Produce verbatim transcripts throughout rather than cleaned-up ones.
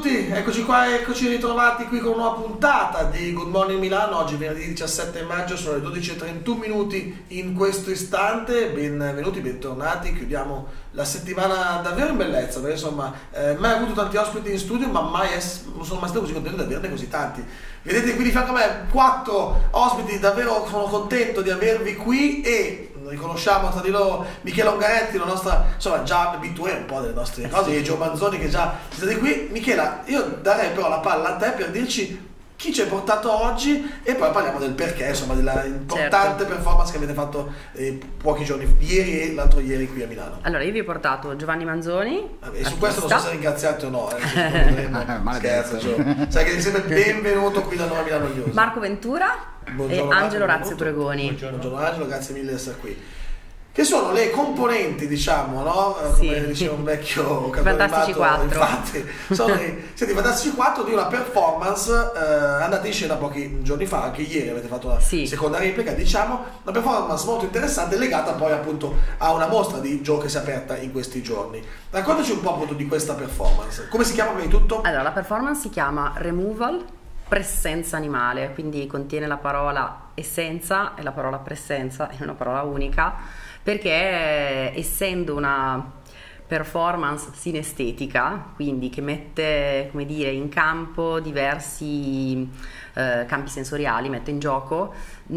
tutti, eccoci qua, eccoci ritrovati qui con una nuova puntata di Good Morning Milano. Oggi venerdì diciassette maggio, sono le dodici e trentuno minuti in questo istante. Benvenuti, bentornati, chiudiamo la settimana davvero in bellezza, perché insomma eh, mai avuto tanti ospiti in studio, ma mai non sono mai stato così contento di averne così tanti. Vedete qui di fianco a me quattro ospiti, davvero sono contento di avervi qui e riconosciamo tra di loro Michela Ungaretti, la nostra, insomma, già abitué un po' delle nostre cose, e Gio Manzoni che già siete qui. Michela, io darei però la palla a te per dirci chi ci hai portato oggi e poi parliamo del perché, insomma, della importante certo. performance che avete fatto eh, pochi giorni, ieri e l'altro ieri qui a Milano. Allora, io vi ho portato Giovanni Manzoni. Vabbè, e su questo non so se ringraziarti o no, eh, scherzo, Gio. Sai che sei sempre benvenuto qui da Nuova Milano News. Marco Ventura. Buongiorno, e Angelo Razio Pregoni. Buongiorno. Buongiorno Angelo, grazie mille di essere qui. Che sono le componenti, diciamo, no? Sì. Come diceva un vecchio Fantastici quattro. Infatti, sono i siete Fantastici quattro di una performance eh, andata in scena pochi giorni fa, anche ieri avete fatto la sì. seconda replica, diciamo, una performance molto interessante legata poi appunto a una mostra di Gio che si è aperta in questi giorni. Raccontaci un po' appunto di questa performance. Come si chiama prima di tutto? Allora, la performance si chiama Removal Presenza Animale, quindi contiene la parola essenza e la parola presenza in una parola unica, perché essendo una performance sinestetica, quindi che mette, come dire, in campo diversi eh, campi sensoriali, mette in gioco, mh,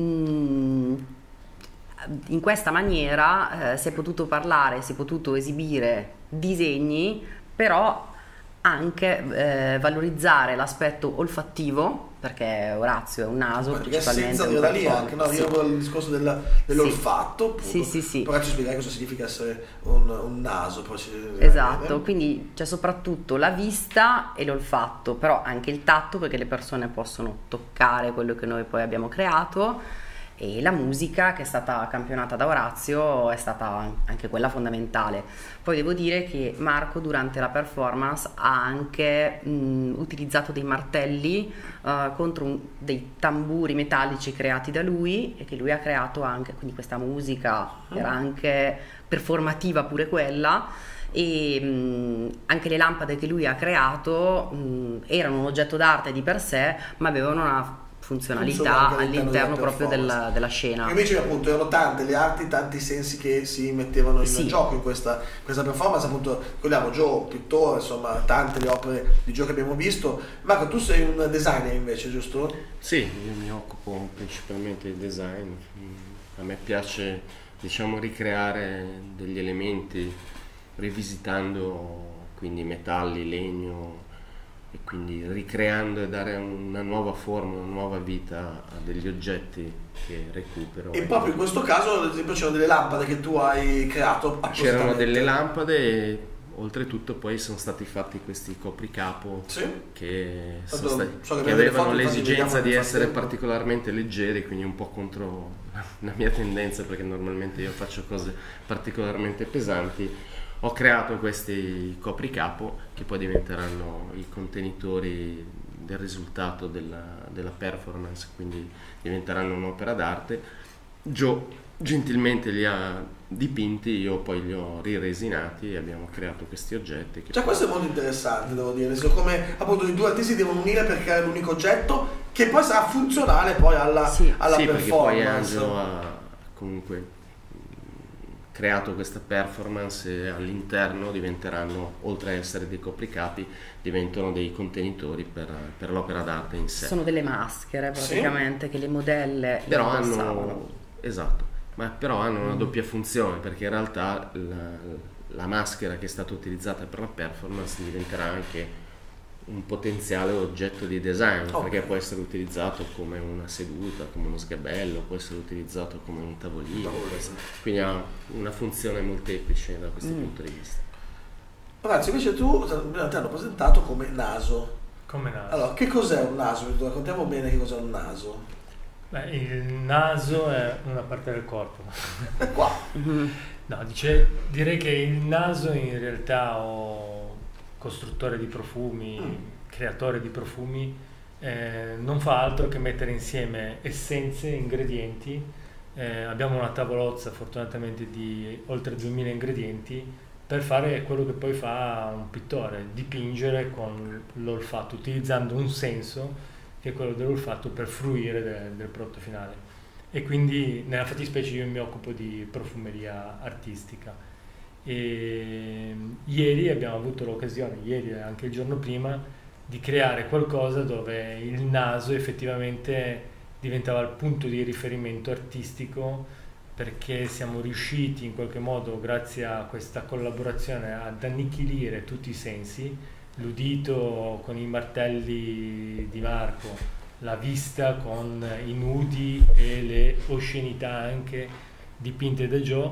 in questa maniera eh, si è potuto parlare, si è potuto esibire disegni, però anche eh, valorizzare l'aspetto olfattivo, perché Orazio è un naso, perché principalmente senza da lì anche, no? Io il discorso della, dell'olfatto, sì. sì, sì, sì. Poi ci spiegare cosa significa essere un, un naso. Poi ci... Esatto, quindi c'è soprattutto la vista e l'olfatto, però anche il tatto, perché le persone possono toccare quello che noi poi abbiamo creato, e la musica che è stata campionata da Orazio è stata anche quella fondamentale. Poi devo dire che Marco durante la performance ha anche mh, utilizzato dei martelli uh, contro un, dei tamburi metallici creati da lui e che lui ha creato anche, quindi questa musica era anche performativa pure quella. E mh, anche le lampade che lui ha creato mh, erano un oggetto d'arte di per sé, ma avevano una funzionalità all'interno proprio della, della scena. Invece appunto erano tante le arti, tanti sensi che si mettevano in sì. gioco in questa, questa performance. Appunto, ricordiamo Gio, pittore, insomma, tante le opere di Gio che abbiamo visto. Marco, tu sei un designer invece, giusto? Sì, io mi occupo principalmente di design. A me piace, diciamo, ricreare degli elementi rivisitando quindi metalli, legno, e quindi ricreando e dare una nuova forma, una nuova vita a degli oggetti che recupero. E proprio in questo caso, ad esempio, c'erano delle lampade che tu hai creato. C'erano delle lampade e oltretutto poi sono stati fatti questi copricapo sì. che, sono stati, so che, che avevano l'esigenza di essere particolarmente leggeri, quindi un po' contro la mia tendenza, perché normalmente io faccio cose particolarmente pesanti. Ho creato questi copricapo che poi diventeranno i contenitori del risultato della, della performance, quindi diventeranno un'opera d'arte. Gio gentilmente li ha dipinti, io poi li ho riresinati e abbiamo creato questi oggetti. Che cioè poi... questo è molto interessante, devo dire, come appunto i due artisti si devono unire per creare l'unico oggetto che poi sarà funzionale poi alla, sì. alla sì, performance. Perché poi Angelo ha comunque creato questa performance e all'interno diventeranno, oltre a essere dei copricapi, diventano dei contenitori per, per l'opera d'arte in sé. Sono delle maschere praticamente, sì. che le modelle però hanno, esatto, ma però hanno una doppia funzione, perché in realtà la, la maschera che è stata utilizzata per la performance diventerà anche un potenziale oggetto di design, okay. perché può essere utilizzato come una seduta, come uno sgabello, può essere utilizzato come un tavolino, essere, quindi ha una funzione molteplice da questo mm. punto di vista. Ragazzi, invece tu ti hanno presentato come naso. Come naso. Allora, che cos'è un naso? Raccontiamo bene che cos'è un naso. Beh, il naso è una parte del corpo. È qua. No, dice, direi che il naso in realtà o costruttore di profumi, mm. creatore di profumi, eh, non fa altro che mettere insieme essenze, ingredienti. Eh, abbiamo una tavolozza fortunatamente di oltre duemila ingredienti per fare quello che poi fa un pittore, dipingere con l'olfatto, utilizzando un senso che è quello dell'olfatto per fruire del, del prodotto finale. E quindi nella fattispecie io mi occupo di profumeria artistica. E ieri abbiamo avuto l'occasione, ieri e anche il giorno prima, di creare qualcosa dove il naso effettivamente diventava il punto di riferimento artistico, perché siamo riusciti in qualche modo, grazie a questa collaborazione, ad annichilire tutti i sensi, l'udito con i martelli di Marco, la vista con i nudi e le oscenità anche dipinte da Joe,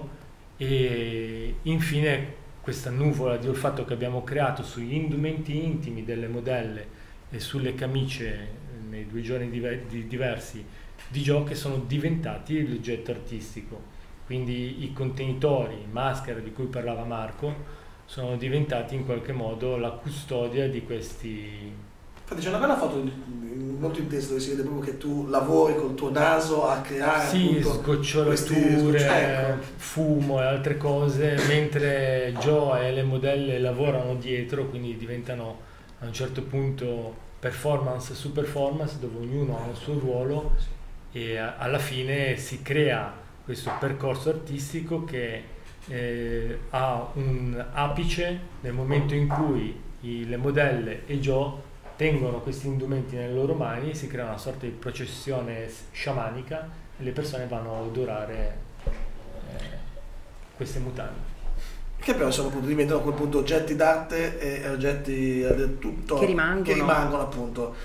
e infine questa nuvola di olfatto che abbiamo creato sugli indumenti intimi delle modelle e sulle camicie nei due giorni diver- di diversi di Joe, che sono diventati l'oggetto artistico. Quindi i contenitori, maschere di cui parlava Marco, sono diventati in qualche modo la custodia di questi. Infatti c'è una bella foto molto intensa dove si vede proprio che tu lavori col tuo naso a creare sì, sgocciolature, ecco. fumo e altre cose, mentre Joe e le modelle lavorano dietro, quindi diventano a un certo punto performance su performance, dove ognuno ha il suo ruolo e alla fine si crea questo percorso artistico che eh, ha un apice nel momento in cui i, le modelle e Joe tengono questi indumenti nelle loro mani e si crea una sorta di processione sciamanica e le persone vanno a odorare eh, queste mutande. Che però sono appunto diventano a quel punto oggetti d'arte e oggetti del tutto che rimangono, che rimangono appunto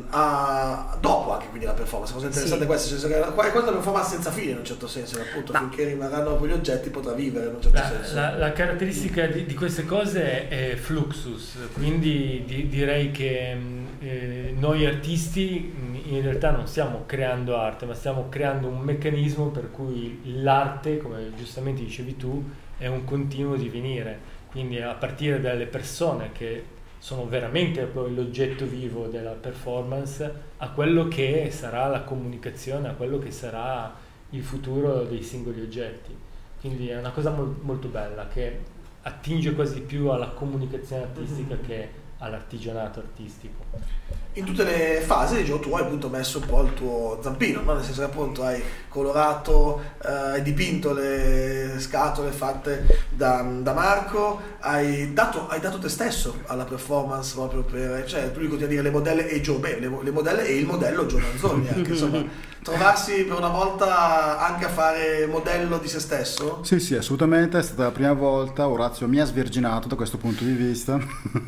a, dopo anche quindi la performance. La cosa interessante è questa, cioè, che questa è una performance senza fine in un certo senso, appunto Ma. finché rimarranno quegli oggetti potrà vivere in un certo la, senso. La, la caratteristica di, di queste cose è fluxus, quindi di, direi che eh, noi artisti in realtà non stiamo creando arte, ma stiamo creando un meccanismo per cui l'arte, come giustamente dicevi tu, è un continuo divenire, quindi a partire dalle persone che sono veramente poi l'oggetto vivo della performance, a quello che sarà la comunicazione, a quello che sarà il futuro dei singoli oggetti. Quindi è una cosa mo- molto bella che attinge quasi più alla comunicazione artistica mm-hmm. che all'artigianato artistico. In tutte le fasi diciamo, tu hai appunto messo un po' il tuo zampino, no? Nel senso che appunto hai colorato, eh, hai dipinto le scatole fatte da, da Marco, hai dato, hai dato te stesso alla performance proprio per, cioè tu continui a dire le modelle e Joe, beh, le, le modelle e il modello Joe Manzoni anche, insomma, trovarsi per una volta anche a fare modello di se stesso? Sì, sì, assolutamente, è stata la prima volta, Orazio mi ha sverginato da questo punto di vista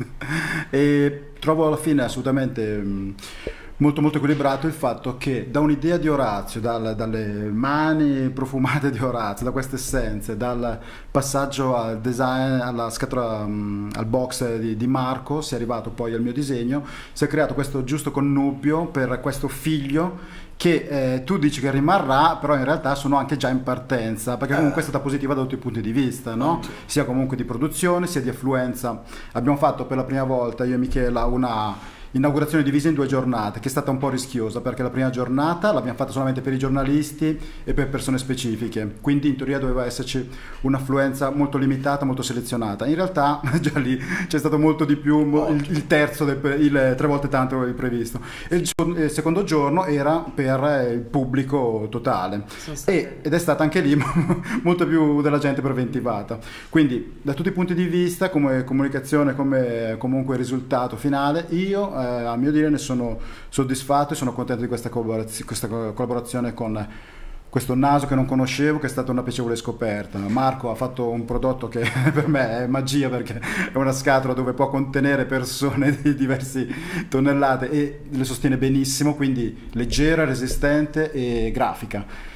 e trovo alla fine assolutamente mh, molto molto equilibrato il fatto che da un'idea di Orazio, dal, dalle mani profumate di Orazio, da queste essenze, dal passaggio al design, alla scatola, mh, al box di, di Marco, si è arrivato poi al mio disegno, si è creato questo giusto connubio per questo figlio che eh, tu dici che rimarrà, però in realtà sono anche già in partenza, perché comunque è stata positiva da tutti i punti di vista, no? Sia comunque di produzione, sia di affluenza. Abbiamo fatto per la prima volta, io e Michela, una inaugurazione divisa in due giornate, che è stata un po' rischiosa, perché la prima giornata l'abbiamo fatta solamente per i giornalisti e per persone specifiche, quindi in teoria doveva esserci un'affluenza molto limitata, molto selezionata. In realtà già lì c'è stato molto di più, il, il terzo, del, il, tre volte tanto il previsto. E il, il secondo giorno era per il pubblico totale e, ed è stata anche lì molto più della gente preventivata. Quindi da tutti i punti di vista, come comunicazione, come comunque risultato finale, io Eh, a mio dire ne sono soddisfatto e sono contento di questa, collaboraz- questa collaborazione con questo naso che non conoscevo, che è stata una piacevole scoperta. Marco ha fatto un prodotto che per me è magia, perché è una scatola dove può contenere persone di diverse tonnellate e le sostiene benissimo, quindi leggera, resistente e grafica.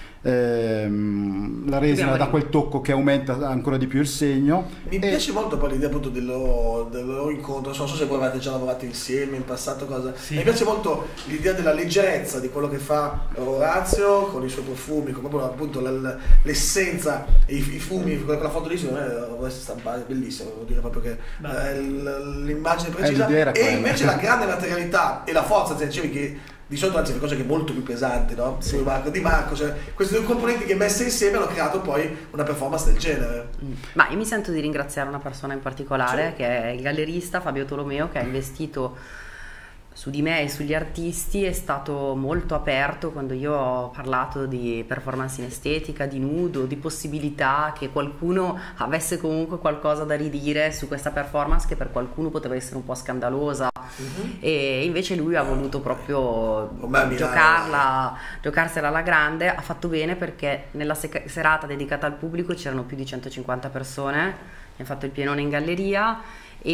Ehm, la resina dà quel tocco che aumenta ancora di più il segno. Mi e... piace molto poi l'idea appunto del loro, del loro incontro, non so se voi avete già lavorato insieme in passato, cosa. Sì. Mi piace molto l'idea della leggerezza di quello che fa Orazio con i suoi profumi, con proprio appunto l'essenza e i, i fumi, quella foto lì secondo me deve stampare, è bellissimo, devo dire proprio che eh, l'immagine precisa e invece la grande materialità e la forza, se dicevi che di solito anzi le cose che molto più pesanti, no? Sì. Marco, di Marco, cioè questi due componenti che messe insieme hanno creato poi una performance del genere. Ma io mi sento di ringraziare una persona in particolare, sì, che è il gallerista Fabio Tolomeo, che ha investito su di me e sugli artisti, è stato molto aperto quando io ho parlato di performance in estetica, di nudo, di possibilità che qualcuno avesse comunque qualcosa da ridire su questa performance che per qualcuno poteva essere un po' scandalosa. Uh-huh. E invece lui ha voluto proprio oh, giocarla, giocarsela alla grande. Ha fatto bene perché nella se- serata dedicata al pubblico c'erano più di centocinquanta persone, abbiamo fatto il pienone in galleria,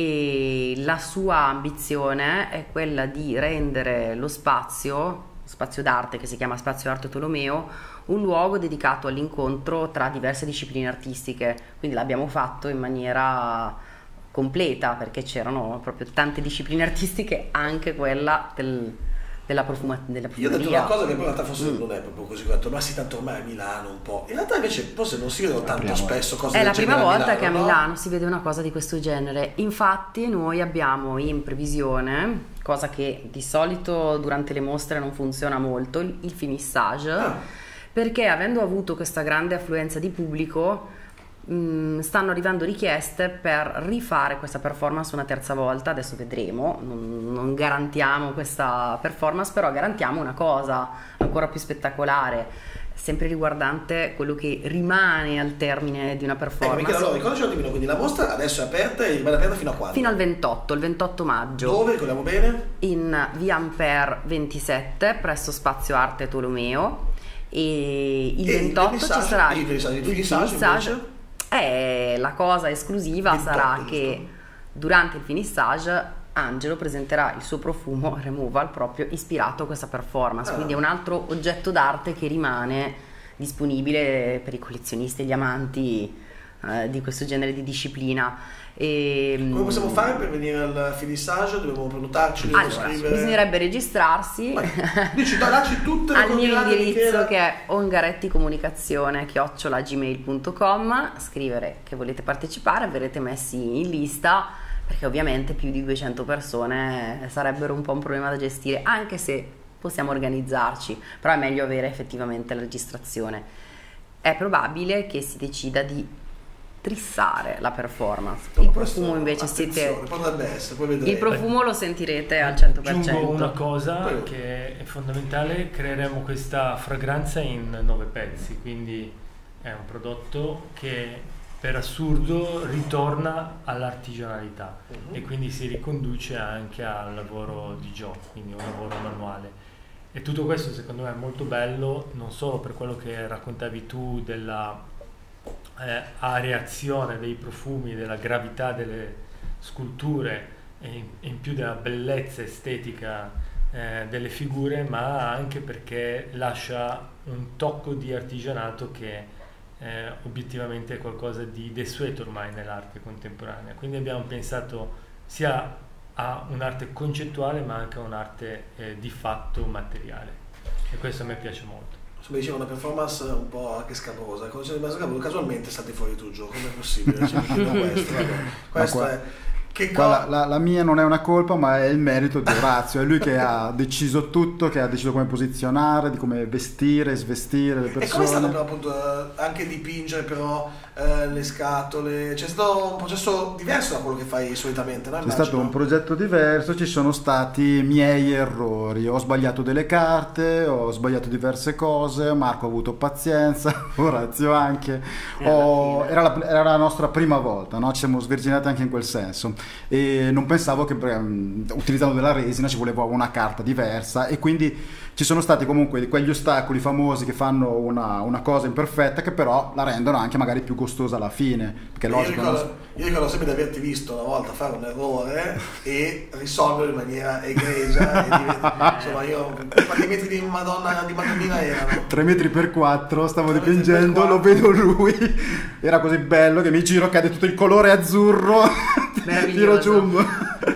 e la sua ambizione è quella di rendere lo spazio, spazio d'arte che si chiama Spazio Arte Tolomeo, un luogo dedicato all'incontro tra diverse discipline artistiche. Quindi l'abbiamo fatto in maniera completa perché c'erano proprio tante discipline artistiche, anche quella del, della, profuma, della profumeria. Io ho detto una cosa che poi in realtà forse mm. non è proprio così, ho detto ma sì, tanto ormai a Milano un po', in realtà invece forse non si vedono tanto spesso cose è del la prima genere volta a Milano, che a no? Milano si vede una cosa di questo genere. Infatti noi abbiamo in previsione, cosa che di solito durante le mostre non funziona molto, il, il finissage, ah. perché avendo avuto questa grande affluenza di pubblico mh, stanno arrivando richieste per rifare questa performance una terza volta. Adesso vedremo, non, non garantiamo questa performance, però garantiamo una cosa ancora più spettacolare, sempre riguardante quello che rimane al termine di una performance. Ecco, allora ricordaci un attimino, quindi la mostra adesso è aperta e rimane aperta fino a quando? Fino al ventotto, il ventotto maggio. Dove, ricordiamo bene? In via Ampere ventisette presso Spazio Arte Tolomeo, e il e ventotto il ci sarà il finissage, il finissage è la cosa esclusiva, ventotto, sarà giusto, che durante il finissage Angelo presenterà il suo profumo Removal proprio ispirato a questa performance, ah. quindi è un altro oggetto d'arte che rimane disponibile per i collezionisti e gli amanti eh, di questo genere di disciplina. E, come possiamo fare per venire al finissage? Dobbiamo prenotarci? Dobbiamo allora, scrivere... bisognerebbe registrarsi. Dici, dacci tutte le al mio indirizzo che, che è ongaretticomunicazione chiocciola gmail punto com, scrivere che volete partecipare, verrete messi in lista, perché ovviamente più di duecento persone sarebbero un po' un problema da gestire, anche se possiamo organizzarci, però è meglio avere effettivamente la registrazione. È probabile che si decida di trissare la performance. Il profumo invece siete essere, il profumo lo sentirete al cento per cento. Aggiungo una cosa che è fondamentale: creeremo questa fragranza in nove pezzi, quindi è un prodotto che per assurdo ritorna all'artigianalità uh-huh. e quindi si riconduce anche al lavoro di Joe, quindi un lavoro manuale. E tutto questo secondo me è molto bello, non solo per quello che raccontavi tu della Eh, areazione dei profumi, della gravità delle sculture e in, in più della bellezza estetica eh, delle figure, ma anche perché lascia un tocco di artigianato che eh, obiettivamente è qualcosa di desueto ormai nell'arte contemporanea. Quindi abbiamo pensato sia a un'arte concettuale ma anche a un'arte eh, di fatto materiale, e questo a me piace molto. Come dicevo, una performance un po' anche scabrosa, casualmente salti fuori tu, Gio, com'è possibile? Cioè, mi chiedo questo, vabbè. Questo qua, è che qua co- la, la, la mia non è una colpa, ma è il merito di Orazio, è lui che ha deciso tutto, che ha deciso come posizionare, di come vestire, svestire le persone. E come è stato però appunto anche dipingere però eh, le scatole? C'è stato un processo diverso da quello che fai solitamente, no? C'è stato un progetto diverso, ci sono stati miei errori, ho sbagliato delle carte, ho sbagliato diverse cose, Marco ha avuto pazienza, Orazio anche, ho, era, la, era la nostra prima volta, no? Ci siamo sverginati anche in quel senso e non pensavo che um, utilizzando della resina ci voleva una carta diversa, e quindi ci sono stati comunque quegli ostacoli famosi che fanno una, una cosa imperfetta che però la rendono anche magari più costosa alla fine, perché io, logico, ricordo, non... io ricordo sempre di averti visto una volta fare un errore e risolverlo in maniera egregia e diventa, insomma io quanti metri di Madonna di Madonnina erano? tre metri per quattro, stavo dipingendo, lo vedo lui, era così bello che mi giro, cade tutto il colore azzurro, tiro giù.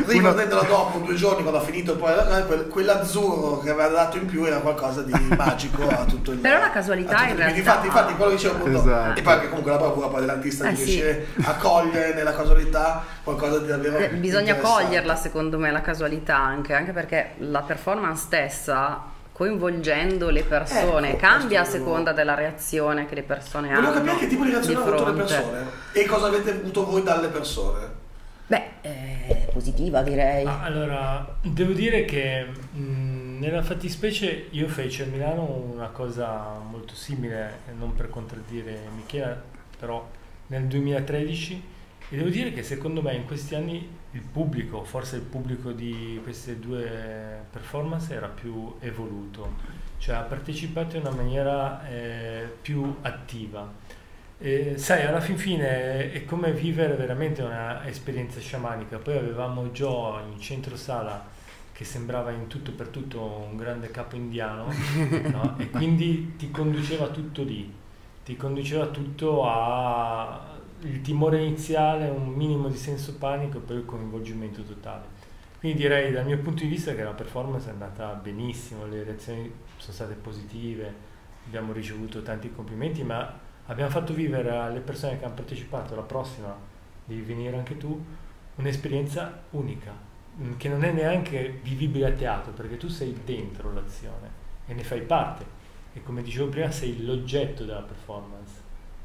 Ricordatela dopo, due giorni, quando ha finito poi quell'azzurro che aveva dato in più era qualcosa di magico a tutto il però è una casualità in realtà. Infatti, infatti quello che dicevo appunto, esatto. E poi anche comunque la bravura poi dell'artista eh, di riuscire sì. a cogliere nella casualità qualcosa di davvero bisogna coglierla, secondo me, la casualità, anche, anche perché la performance stessa, coinvolgendo le persone, ecco, cambia a questo... seconda della reazione che le persone Volevo hanno. Volevo capire che tipo di reazione hanno avuto le persone e cosa avete avuto voi dalle persone. Beh, eh, positiva direi. Ah, allora, devo dire che mh, nella fattispecie io feci a Milano una cosa molto simile, non per contraddire Michela, però nel duemilatredici, e devo dire che secondo me in questi anni il pubblico, forse il pubblico di queste due performance era più evoluto, cioè ha partecipato in una maniera eh, più attiva. E, sai, alla fin fine è come vivere veramente un'esperienza sciamanica. Poi avevamo Joe in centro sala che sembrava in tutto per tutto un grande capo indiano, no? E quindi ti conduceva tutto lì, ti conduceva tutto a il timore iniziale, un minimo di senso panico e poi il coinvolgimento totale. Quindi direi dal mio punto di vista che la performance è andata benissimo, le reazioni sono state positive, abbiamo ricevuto tanti complimenti, ma abbiamo fatto vivere alle persone che hanno partecipato, la prossima devi venire anche tu, un'esperienza unica, che non è neanche vivibile a teatro, perché tu sei dentro l'azione e ne fai parte, e come dicevo prima sei l'oggetto della performance.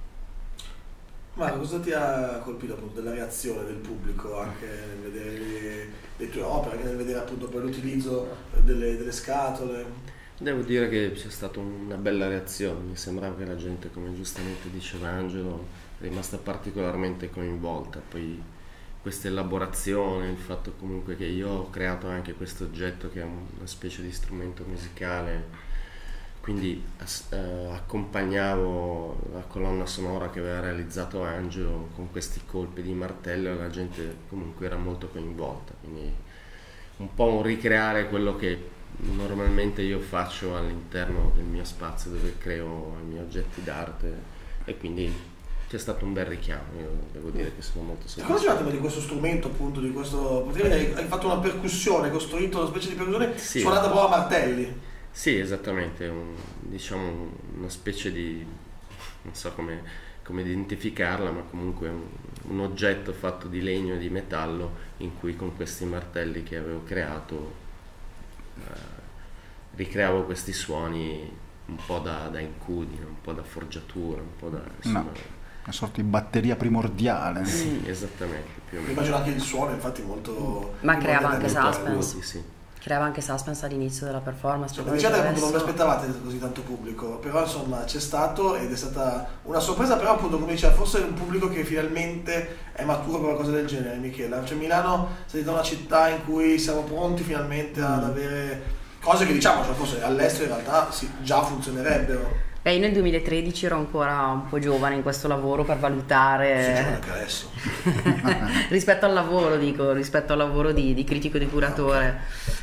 Ma cosa ti ha colpito appunto della reazione del pubblico anche nel vedere le, le tue opere, anche nel vedere appunto poi l'utilizzo delle, delle scatole? Devo dire che c'è stata una bella reazione, mi sembrava che la gente, come giustamente diceva Angelo, è rimasta particolarmente coinvolta. Poi questa elaborazione, il fatto comunque che io ho creato anche questo oggetto che è una specie di strumento musicale, quindi eh, accompagnavo la colonna sonora che aveva realizzato Angelo con questi colpi di martello e la gente comunque era molto coinvolta, quindi un po' un ricreare quello che normalmente io faccio all'interno del mio spazio dove creo i miei oggetti d'arte, e quindi c'è stato un bel richiamo. Io devo dire che sono molto soddisfatto. Cosa dicevate di questo strumento, appunto, di questo, hai, hai fatto una percussione, costruito una specie di percussione, sì, suonata proprio a martelli? Sì, esattamente, un, diciamo una specie di, non so come, come identificarla, ma comunque un, un oggetto fatto di legno e di metallo in cui con questi martelli che avevo creato eh, ricreavo questi suoni un po' da, da incudine, un po' da forgiatura, un po' da... insomma, no, una sorta di batteria primordiale. Sì, esattamente. Più o meno. Immagino anche il suono, infatti, molto... Ma creava anche suspense. Sì. Creava anche suspense all'inizio della performance. Cioè, diciate che non vi aspettavate così tanto pubblico, però insomma c'è stato ed è stata una sorpresa, però appunto come diceva, forse è un pubblico che finalmente è maturo per una cosa del genere, Michela. Cioè Milano è stata una città in cui siamo pronti finalmente ad mm. avere cose che diciamo, cioè forse all'estero in realtà sì, già funzionerebbero. Beh, io nel duemilatredici ero ancora un po' giovane in questo lavoro per valutare... Sei giovane anche adesso. rispetto al lavoro, dico, rispetto al lavoro di, di critico e di curatore.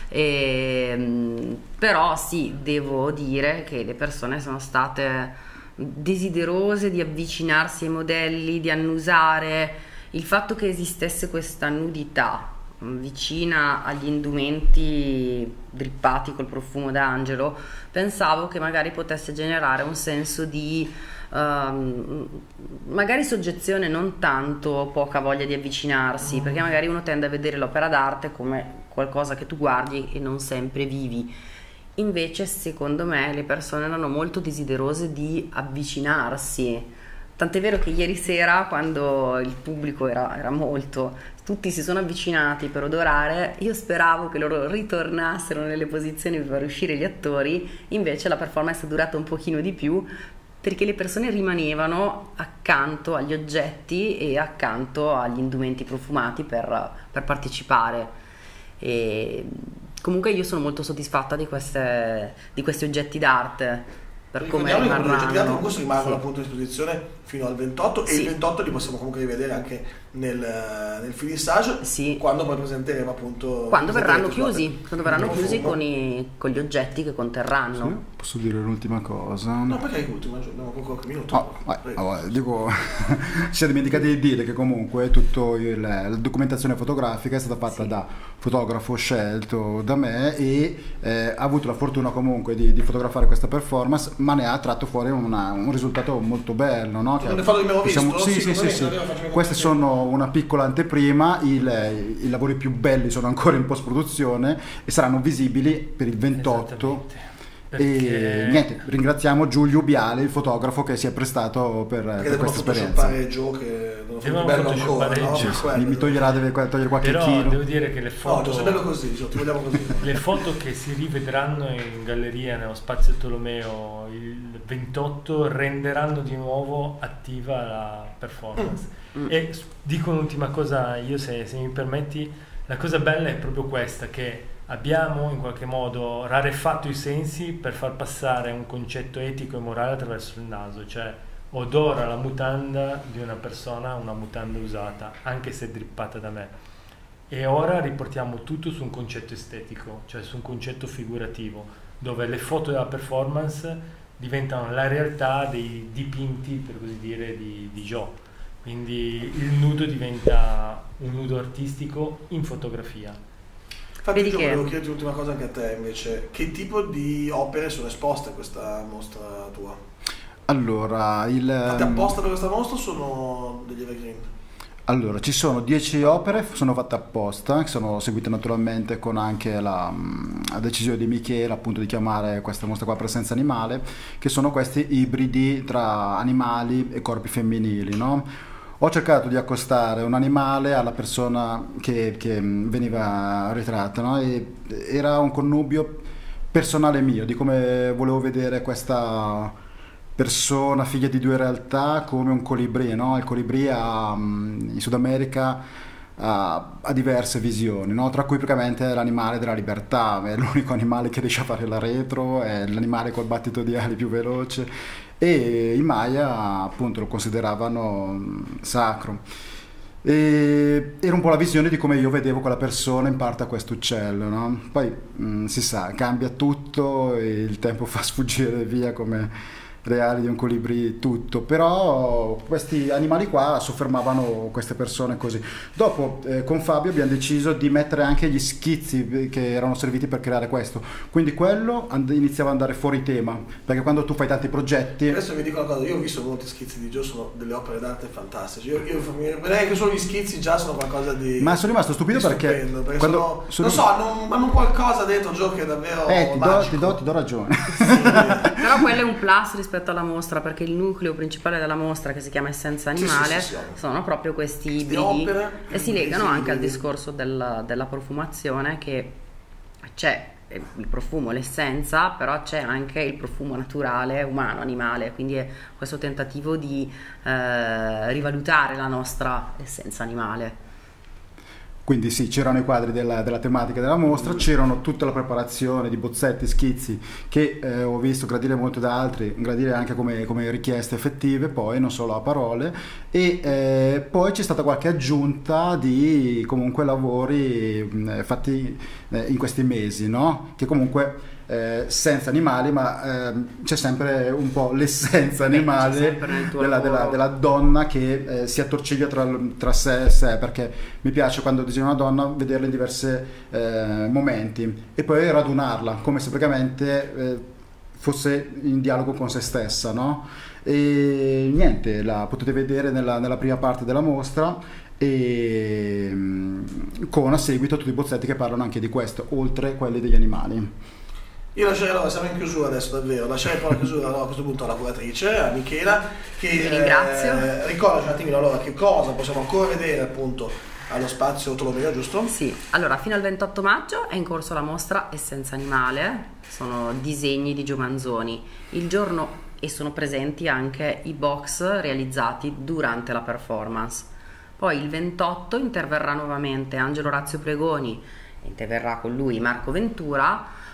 E, però sì, devo dire che le persone sono state desiderose di avvicinarsi ai modelli, di annusare. Il fatto che esistesse questa nudità vicina agli indumenti drippati col profumo d'Angelo, pensavo che magari potesse generare un senso di uh, magari soggezione, non tanto poca voglia di avvicinarsi, mm. perché magari uno tende a vedere l'opera d'arte come qualcosa che tu guardi e non sempre vivi. Invece secondo me le persone erano molto desiderose di avvicinarsi. Tant'è vero che ieri sera, quando il pubblico era, era molto, tutti si sono avvicinati per odorare, io speravo che loro ritornassero nelle posizioni per far uscire gli attori, invece la performance è durata un pochino di più, perché le persone rimanevano accanto agli oggetti e accanto agli indumenti profumati per, per partecipare. E comunque io sono molto soddisfatta di, queste, di questi oggetti d'arte. per come rimarranno. I concorsi rimangono appunto a disposizione fino al ventotto sì. E il ventotto li possiamo comunque rivedere anche nel, nel finissage sì. Quando poi presenteremo appunto quando verranno chiusi quando verranno chiusi con, i, con gli oggetti che conterranno. Sì, posso dire l'ultima cosa? No, perché l'ultima? Abbiamo qualche minuto. Oh, vai, oh, dico si è dimenticato di dire che comunque tutta la documentazione fotografica è stata fatta sì. da fotografo scelto da me e eh, ha avuto la fortuna comunque di, di fotografare questa performance, ma ne ha tratto fuori una, un risultato molto bello, no? Le foto che abbiamo visto? Siamo, sì, sì, sì, sì. Queste sono una piccola anteprima, il, i lavori più belli sono ancora in post produzione e saranno visibili per il ventotto. E niente, ringraziamo Giulio Ubiale, il fotografo che si è prestato per, per questa esperienza. Pareggio che non so bello ancora, no? mi, mi toglierà deve togliere qualche Però chilo. Devo dire che le foto, no, bello così, ti vogliamo così. Le foto che si rivedranno in galleria nello Spazio Tolomeo il ventotto renderanno di nuovo attiva la performance. Mm. E dico un'ultima cosa io, se, se mi permetti, la cosa bella è proprio questa, che abbiamo in qualche modo rarefatto i sensi per far passare un concetto etico e morale attraverso il naso, cioè odora la mutanda di una persona, una mutanda usata, anche se drippata da me. E ora riportiamo tutto su un concetto estetico, cioè su un concetto figurativo, dove le foto della performance diventano la realtà dei dipinti, per così dire, di, di Joe. Quindi il nudo diventa un nudo artistico in fotografia. Infatti io volevo chiederti l'ultima cosa anche a te invece, che tipo di opere sono esposte a questa mostra tua? Allora, il... Fatte apposta per questa mostra o sono degli evergreen? Allora, ci sono dieci opere, sono fatte apposta, che sono seguite naturalmente con anche la, la decisione di Michele appunto di chiamare questa mostra qua Presenza Animale, che sono questi ibridi tra animali e corpi femminili, no? Ho cercato di accostare un animale alla persona che, che veniva ritratta, no? E era un connubio personale mio, di come volevo vedere questa persona, figlia di due realtà, come un colibrì, no? Il colibrì ha, in Sud America ha, ha diverse visioni, no? Tra cui praticamente è l'animale della libertà, è l'unico animale che riesce a fare la retro, è l'animale col battito di ali più veloce. E i Maya appunto lo consideravano sacro. E era un po' la visione di come io vedevo quella persona in parte a questo uccello, no? Poi mh, si sa, cambia tutto e il tempo fa sfuggire via come reali di un colibrì tutto, però questi animali qua soffermavano queste persone così. Dopo eh, con Fabio abbiamo deciso di mettere anche gli schizzi che erano serviti per creare questo, quindi quello and- iniziava ad andare fuori tema, perché quando tu fai tanti progetti... Adesso vi dico una cosa, io ho visto molti schizzi di Joe, sono delle opere d'arte fantastiche, io, io vedrei che solo gli schizzi già sono qualcosa di... Ma sono rimasto stupito perché, perché quando sono, sono... non so, hanno, hanno qualcosa dentro Joe che è davvero eh, ti do, magico. ti do, ti do ragione. Sì. Però quello è un plus rispetto alla mostra, perché il nucleo principale della mostra, che si chiama Essenza Animale, sì, sì, sì, sì. sono proprio questi ibridi e si legano anche al discorso del, della profumazione, che c'è il profumo, l'essenza, però c'è anche il profumo naturale, umano, animale, quindi è questo tentativo di eh, rivalutare la nostra essenza animale. Quindi sì, c'erano i quadri della, della tematica della mostra, c'erano tutta la preparazione di bozzetti, schizzi che eh, ho visto gradire molto da altri, gradire anche come, come richieste effettive, poi non solo a parole, e eh, poi c'è stata qualche aggiunta di comunque lavori eh, fatti eh, in questi mesi, no? Che comunque eh, senza animali, ma eh, c'è sempre un po' l'essenza animale della, della, della donna che eh, si attorciglia tra, tra sé e sé, perché mi piace quando disegno una donna vederla in diversi eh, momenti e poi radunarla come se praticamente eh, fosse in dialogo con se stessa, no? E niente, la potete vedere nella, nella prima parte della mostra, e con a seguito tutti i bozzetti che parlano anche di questo, oltre quelli degli animali. Io lascerei, allora, siamo in chiusura adesso davvero, lascerei poi la chiusura allora, a questo punto alla curatrice, a Michela, che vi ringrazio. Eh, ricordaci un attimino allora che cosa possiamo ancora vedere appunto allo Spazio Tolomeo, giusto? Sì, allora fino al ventotto maggio è in corso la mostra Essenza Animale, sono disegni di Gio Manzoni, il giorno e sono presenti anche i box realizzati durante la performance. Poi il ventotto interverrà nuovamente Angelo Orazio Pregoni, interverrà con lui Marco Ventura,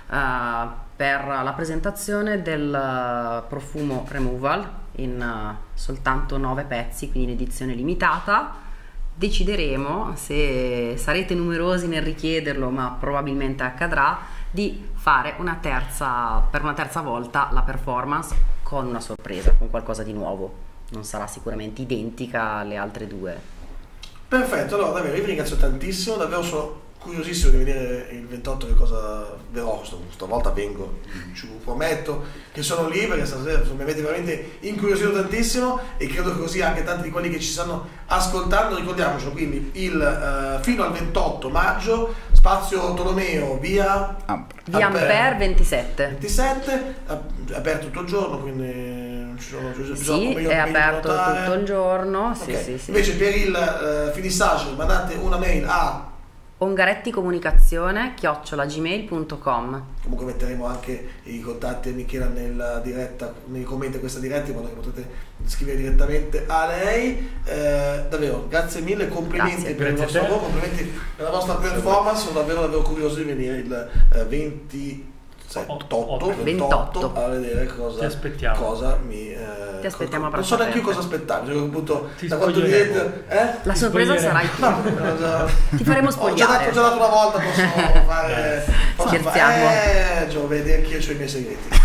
uh, per la presentazione del profumo Removal in uh, soltanto nove pezzi, quindi in edizione limitata. Decideremo, se sarete numerosi nel richiederlo, ma probabilmente accadrà, di fare una terza, per una terza volta la performance con una sorpresa, con qualcosa di nuovo. Non sarà sicuramente identica alle altre due. Perfetto, allora davvero io vi ringrazio tantissimo, davvero sono curiosissimo di vedere il ventotto che cosa verrò, stavolta vengo, ci prometto che sono lì perché stasera mi avete veramente incuriosito tantissimo e credo che così anche tanti di quelli che ci stanno ascoltando. Ricordiamocelo, quindi il uh, fino al ventotto maggio, spazio Tolomeo, via Ampere, via Ampere ventisette, ventisette, aperto tutto il giorno, quindi ci sono, sì, è aperto tutto il giorno. Sì, okay. sì, sì. Invece per il uh, finissage mandate una mail a ongaretticomunicazione chiocciola gmail punto com. Comunque metteremo anche i contatti a Michela nella diretta, nei commenti a questa diretta, in modo che potete scrivere direttamente a lei. Eh, davvero grazie mille, complimenti grazie. per il vostro lavoro, complimenti per la vostra performance, sono davvero davvero curioso di venire il eh, ventisette ventotto, ventotto a vedere cosa, cosa mi eh, ti aspettiamo non so neanche io cosa aspettare, cioè, appunto, ti da quanto dite, eh? la ti sorpresa sarai tu. No, ti faremo spogliare. Ho già dato, già dato una volta, posso fare posso scherziamo fare, eh, Gio, vedi anche io ho i miei segreti.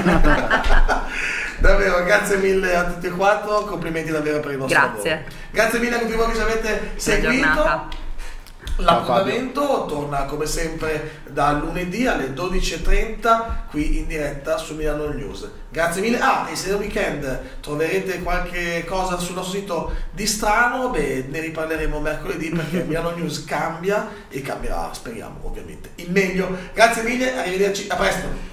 Davvero grazie mille a tutti e quattro, complimenti davvero per il vostro grazie lavoro. Grazie mille a tutti voi che ci avete seguito. L'appuntamento torna come sempre da lunedì alle dodici e trenta qui in diretta su Milano News. Grazie mille. Ah, e se nel weekend troverete qualche cosa sul nostro sito di strano, beh, ne riparleremo mercoledì perché Milano News cambia e cambierà, speriamo ovviamente, in meglio. Grazie mille, arrivederci, a presto.